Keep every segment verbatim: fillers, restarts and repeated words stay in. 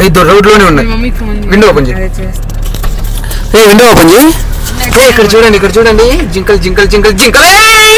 Road లోనే ఉన్నాయి. Window open చేయి, విండో ఓపెన్ చేయి. ఇక్కడ చూడండి, ఇక్కడ చూడండి, జింకల్ జింకల్ జింకల్ జింకల్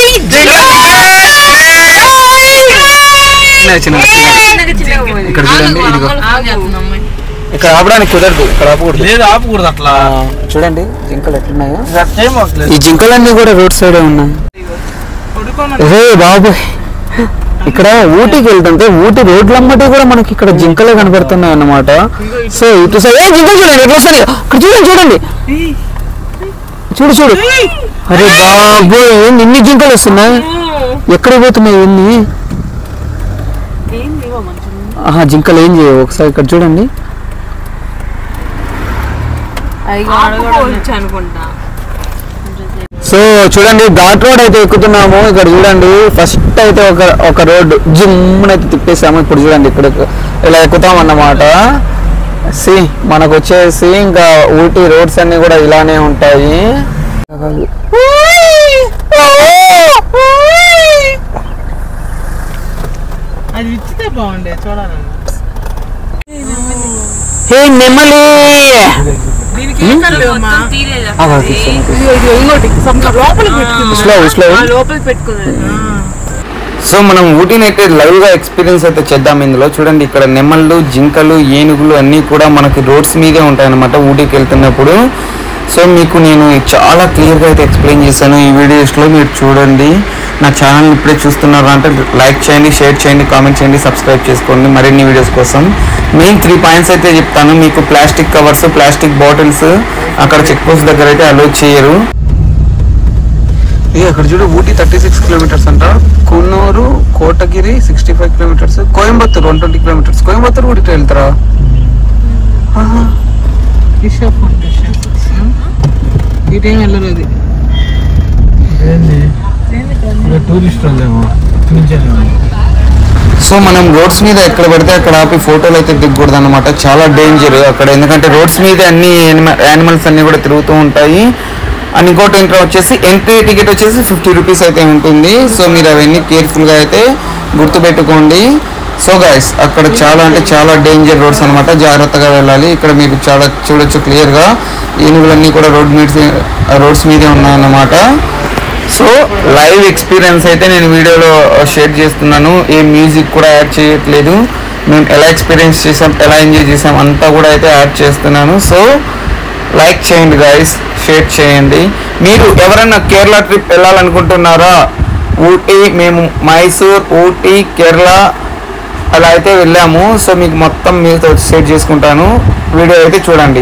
ఇక్కడ చూడండి. ఇదిగో ఇక్కడ ఆపడానికి కుదరదు, ఇక్కడ ఆపకూడదు. లేదు ఆపకూడదు అట్లా. చూడండి జింకలు ఎట్లున్నాయో. ఈ జింకలన్నీ కూడా రోడ్ సైడే ఉన్నాయి. రే బాబోయ్, ఇక్కడ ఊటీకి వెళ్తుంటే ఊటీ రోడ్లమ్మటి కూడా మనకి ఇక్కడ జింకలే కనబడుతున్నాయి అన్నమాట. సో ఇటు సైడ్ జింకలు చూడండి ఎట్లా వస్తాయి. ఇక్కడ చూడండి, చూడండి, చూడు చూడు. అరే బాబోయ్, ఇన్ని జింకలు వస్తున్నాయి. ఎక్కడ పోతున్నాయి ఇన్ని? ఆహా, జింకలు ఏం చేయవు. ఒకసారి ఇక్కడ చూడండి. సో చూడండి, ఘాట్ రోడ్ అయితే ఎక్కుతున్నాము. ఇక్కడ చూడండి, ఫస్ట్ అయితే ఒక ఒక రోడ్ జిమ్మునైతే తిప్పేసాము. ఇప్పుడు చూడండి, ఇక్కడ ఇలా ఎక్కుతాం అన్నమాట. సి మనకు వచ్చేసి ఇంకా ఊటీ రోడ్స్ అన్ని కూడా ఇలానే ఉంటాయి. అది ఇచ్చితే బాగుండే చూడాలి. హే నెమలి, సో మనం ఊటీని అయితే లైవ్ గా ఎక్స్పీరియన్స్ అయితే చేద్దాం. ఇందులో చూడండి, ఇక్కడ నెమళ్ళు, జింకలు, ఏనుగులు అన్నీ కూడా మనకి రోడ్స్ మీదే ఉంటాయి అన్నమాట ఊటీకి వెళ్తున్నప్పుడు. సో మీకు నేను చాలా క్లియర్గా అయితే ఎక్స్ప్లెయిన్ చేశాను ఈ వీడియోస్లో. మీరు చూడండి. నా ఛానల్ ఇప్పుడే చూస్తున్నారు అంటే లైక్ చేయండి, షేర్ చేయండి, కామెంట్ చేయండి, సబ్స్క్రైబ్ చేసుకోండి మరిన్ని వీడియోస్ కోసం. మెయిన్ త్రీ పాయింట్స్ అయితే చెప్తాను మీకు. ప్లాస్టిక్ కవర్స్, ప్లాస్టిక్ బాటిల్స్ అక్కడ చెక్ పోస్ట్ దగ్గర అయితే అలో చేయరు. అక్కడ చూడు, ఊటీ థర్టీ సిక్స్ కిలోమీటర్స్ అంట, Coonoor Kotagiri sixty five kilometres, Coimbatore one twenty kilometres. Coimbatore ఊటీకి వెళ్తారా? ఇటేం వెళ్ళరు. అది టూరిస్ట్ వాళ్ళేమో. సో మనం రోడ్స్ మీద ఎక్కడ పడితే అక్కడ ఆపి ఫోటోలు అయితే దిగకూడదు అనమాట. చాలా డేంజర్ అక్కడ, ఎందుకంటే రోడ్స్ మీద అన్ని యానిమల్స్ అన్ని కూడా తిరుగుతూ ఉంటాయి. అండ్ ఇంకోటి ఎంట్రీ వచ్చేసి ఎంట్రీ టికెట్ వచ్చేసి ఫిఫ్టీ రూపీస్ అయితే ఉంటుంది. సో మీరు అవన్నీ కేర్ఫుల్గా అయితే గుర్తుపెట్టుకోండి. సో గైస్, అక్కడ చాలా అంటే చాలా డేంజర్ రోడ్స్ అనమాట, జాగ్రత్తగా వెళ్ళాలి. ఇక్కడ మీరు చాలా చూడొచ్చు క్లియర్గా, ఏనుగులన్నీ కూడా రోడ్ మీద రోడ్స్ మీదే ఉన్నాయన్నమాట. సో లైవ్ ఎక్స్పీరియన్స్ అయితే నేను వీడియోలో షేర్ చేస్తున్నాను. ఏ మ్యూజిక్ కూడా యాడ్ చేయట్లేదు. మేము ఎలా ఎక్స్పీరియన్స్ చేసాం, ఎలా ఎంజాయ్ చేసాం అంతా కూడా అయితే యాడ్ చేస్తున్నాను. సో లైక్ చేయండి గైస్, షేర్ చేయండి. మీరు ఎవరైనా కేరళ ట్రిప్ వెళ్ళాలనుకుంటున్నారా? ఊటీ, మేము మైసూర్, ఊటీ, కేరళ అలా అయితే వెళ్ళాము. సో మీకు మొత్తం మీతో షేర్ చేసుకుంటాను. వీడియో అయితే చూడండి.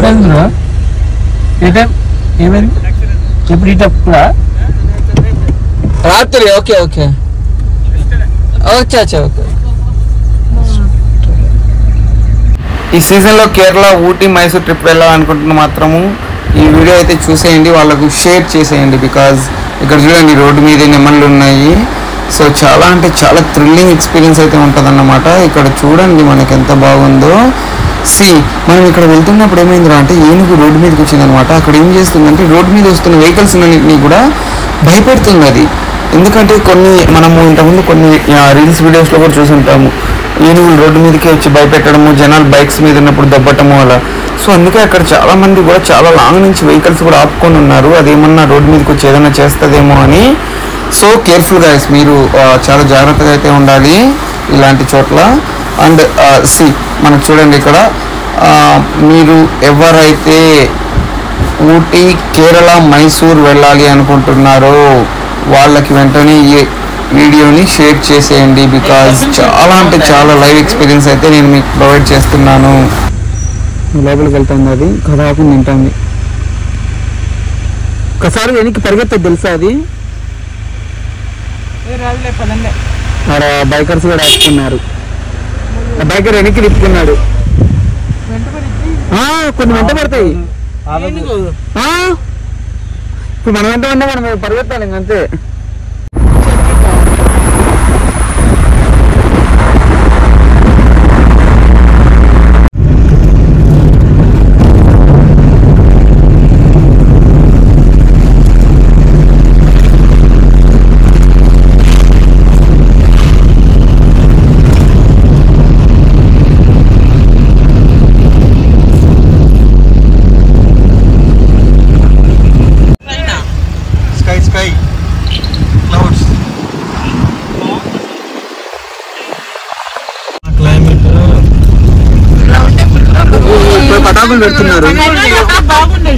రాత్రి ఓకే ఓకే ఓకే అచ్చా ఓకే. ఈ సీజన్లో కేరళ, ఊటీ, మైసూర్ ట్రిప్ వెళ్ళాలనుకుంటున్న మాత్రము ఈ వీడియో అయితే చూసేయండి, వాళ్ళకు షేర్ చేసేయండి. బికాజ్ ఇక్కడ చూడండి, రోడ్డు మీద నెమళ్ళు ఉన్నాయి. సో చాలా అంటే చాలా థ్రిల్లింగ్ ఎక్స్పీరియన్స్ అయితే ఉంటుంది అన్నమాట. ఇక్కడ చూడండి మనకి ఎంత బాగుందో. సి మనం ఇక్కడ వెళ్తున్నప్పుడు ఏమైందిరా అంటే, ఏనుగు రోడ్డు మీదకి వచ్చింది అనమాట. అక్కడ ఏం చేస్తుందంటే, రోడ్డు మీద వస్తున్న వెహికల్స్ అన్నింటినీ కూడా భయపెడుతుంది అది. ఎందుకంటే కొన్ని మనము ఇంతకుముందు కొన్ని రీల్స్ వీడియోస్లో కూడా చూసుంటాము, ఏనుగులు రోడ్డు మీదకి వచ్చి భయపెట్టడము, జనాలు బైక్స్ మీద ఉన్నప్పుడు దబ్బట్టము అలా. సో అందుకే అక్కడ చాలా మంది కూడా చాలా లాంగ్ నుంచి వెహికల్స్ కూడా ఆపుకొని ఉన్నారు, అదేమన్నా రోడ్డు మీదకి వచ్చి ఏదైనా చేస్తుందేమో అని. సో కేర్ఫుల్ గైస్, మీరు చాలా జాగ్రత్తగా అయితే ఉండాలి ఇలాంటి చోట్ల. అండ్ సి మనకు చూడండి, ఇక్కడ మీరు ఎవరైతే ఊటీ, కేరళ, మైసూర్ వెళ్ళాలి అనుకుంటున్నారో వాళ్ళకి వెంటనే ఈ వీడియోని షేర్ చేసేయండి. బికాజ్ చాలా అంటే చాలా లైవ్ ఎక్స్పీరియన్స్ అయితే నేను మీకు ప్రొవైడ్ చేస్తున్నాను. లోపలికి వెళ్తుంది, అది కదాపు తింటుంది. ఒకసారి వెనక్కి పరిగెత్తది తెలుసా అది. అక్కడ బైకర్స్ కూడా వేసుకున్నారు. బైకర్ వెనక్కి తిప్పుకున్నాడు. కొన్ని వెంట పడతాయి. ఇప్పుడు మనం వెంట ఉంటే మనం పరిగెత్తాలి ఇంకంతే. పటాకులు పెడుతున్నారు. బాగుండే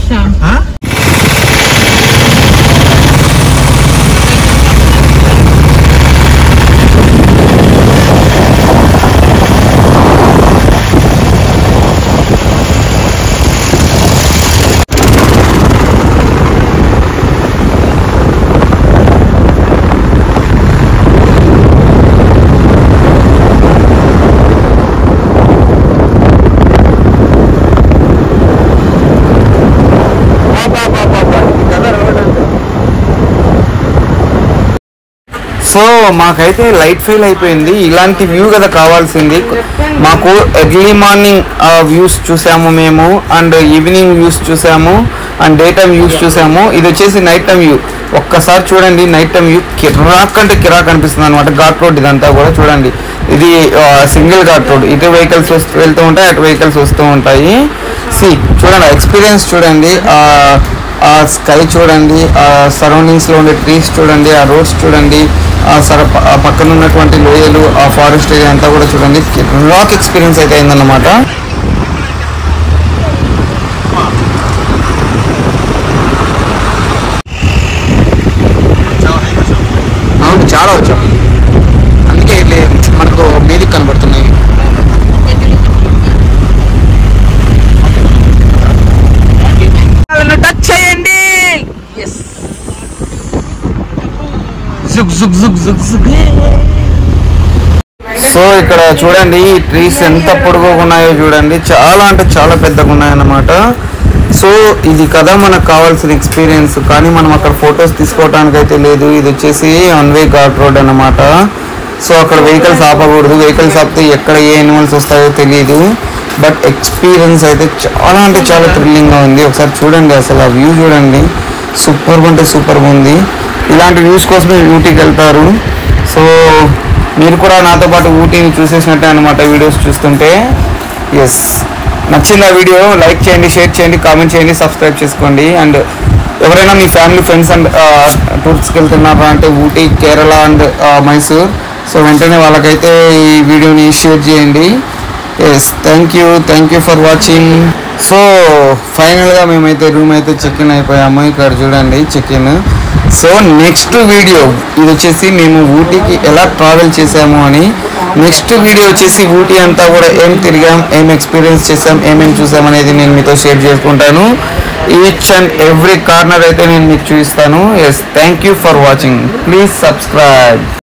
సో మాకైతే లైట్ ఫెయిల్ అయిపోయింది. ఇలాంటి వ్యూ కదా కావాల్సింది మాకు. ఎర్లీ మార్నింగ్ వ్యూస్ చూసాము మేము, అండ్ ఈవినింగ్ వ్యూస్ చూసాము, అండ్ డే టైమ్ వ్యూస్ చూసాము. ఇది వచ్చేసి నైట్ టైమ్ వ్యూ. ఒక్కసారి చూడండి, నైట్ టైమ్ వ్యూ కిరాక్ అంటే కిరాక్ అనిపిస్తుంది అనమాట. ఘాట్ రోడ్ ఇదంతా కూడా చూడండి. ఇది సింగిల్ ఘాట్ రోడ్. ఇటు వెహికల్స్ వస్తూ వెళ్తూ ఉంటాయి, అటు వెహికల్స్ వస్తూ ఉంటాయి. సి చూడండి, ఎక్స్పీరియన్స్ చూడండి, ఆ స్కై చూడండి, ఆ సరౌండింగ్స్లో ఉండే ట్రీస్ చూడండి, ఆ రోడ్స్ చూడండి, ఆ సర పక్కన ఉన్నటువంటి లోయలు, ఆ ఫారెస్ట్ ఏరియా అంతా కూడా చూడండి. రాక్ ఎక్స్పీరియన్స్ అయితే అయిందన్నమాట. అవును, చాలా వచ్చాం. అందుకే మనకు మీదికి కనబడుతున్నాయి. టచ్ చేయండి. సో ఇక్కడ చూడండి, ఈ ట్రీస్ ఎంత పొడుగుగా ఉన్నాయో చూడండి. చాలా అంటే చాలా పెద్దగా ఉన్నాయన్నమాట. సో ఇది కదా మనకు కావాల్సిన ఎక్స్పీరియన్స్. కానీ మనం అక్కడ ఫొటోస్ తీసుకోవడానికి అయితే లేదు. ఇది వచ్చేసి వన్ వే ఘాట్ రోడ్ అన్నమాట. సో అక్కడ వెహికల్స్ ఆపకూడదు. వెహికల్స్ ఆపితే ఎక్కడ ఏ యానిమల్స్ వస్తాయో తెలియదు. బట్ ఎక్స్పీరియన్స్ అయితే చాలా అంటే చాలా థ్రిల్లింగ్గా ఉంది. ఒకసారి చూడండి, అసలు ఆ వ్యూ చూడండి, సూపర్గా అంటే సూపర్గా ఉంది. ఇలాంటి వ్యూస్ కోసమే ఊటీకి వెళ్తారు. సో మీరు కూడా నాతో పాటు ఊటీని చూసేసినట్టే అనమాట వీడియోస్ చూస్తుంటే. ఎస్, నచ్చింది ఆ వీడియో లైక్ చేయండి, షేర్ చేయండి, కామెంట్ చేయండి, సబ్స్క్రైబ్ చేసుకోండి. అండ్ ఎవరైనా మీ ఫ్యామిలీ ఫ్రెండ్స్ అండ్ టూర్స్కి వెళ్తున్నారా అంటే ఊటీ, కేరళ అండ్ మైసూర్, సో వెంటనే వాళ్ళకైతే ఈ వీడియోని షేర్ చేయండి. Yes, thank you thank you for watching. So ఫైనల్గా మేమైతే రూమ్ అయితే చెక్ ఇన్ అయిపోయాము. ఇక్కడ చూడండి check in. So next video ఇది వచ్చేసి మేము ఊటీకి ఎలా ట్రావెల్ చేసాము అని. నెక్స్ట్ వీడియో వచ్చేసి ఊటీ అంతా కూడా ఏం తిరిగాం, ఏం ఎక్స్పీరియన్స్ చేసాం, ఏమేమి చూసాం అనేది నేను మీతో షేర్ చేసుకుంటాను. ఈచ్ అండ్ ఎవ్రీ కార్నర్ అయితే నేను మీకు చూపిస్తాను. Yes, thank you for watching. Please subscribe.